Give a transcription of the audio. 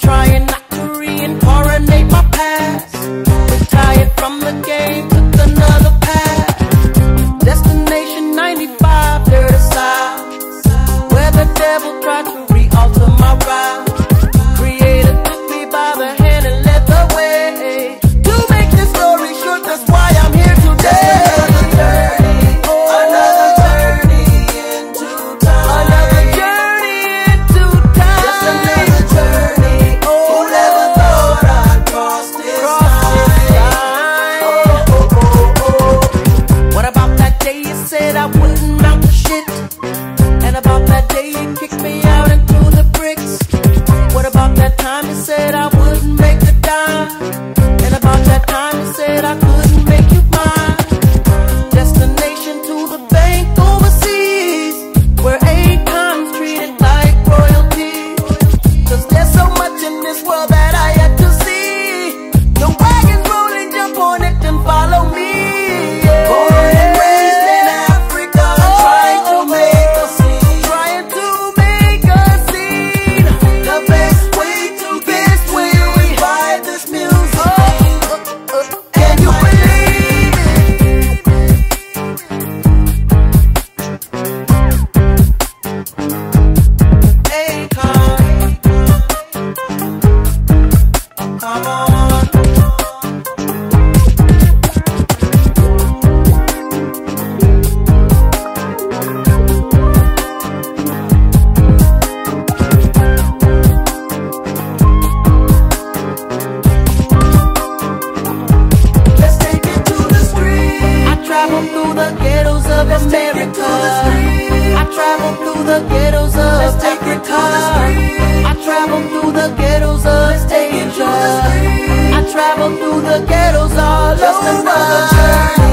trying not to reincarnate my past. Retired from the game, took another path. Destination 95, there to south, where the devil tried to re-alter my route. Creator took me by the hand and led the way. To make this story short, that's why I'm here today. Another journey into time. Another journey into time. Just another journey. Who never thought I'd cross this line? What about that day you said I wouldn't mount the shit? And about that day you kicked me out into the bricks? What about that time you said I wouldn't make the dime? And about that time you said I couldn't make you mine? Destination to the bank overseas, where Akon's treated like royalty. Cause there's so much in this world that I yet to see. The wagon's rolling, jump on it and follow me. Born and raised in Africa, trying to make a scene. Trying to make a scene. The best way to revive this music. Can you believe it? Akon, come on. Let's take it to the street. I travel through the ghettos of America. I travel through the ghettos of Africa. I travel through the ghettos of Asia. I travel through the ghettos all over.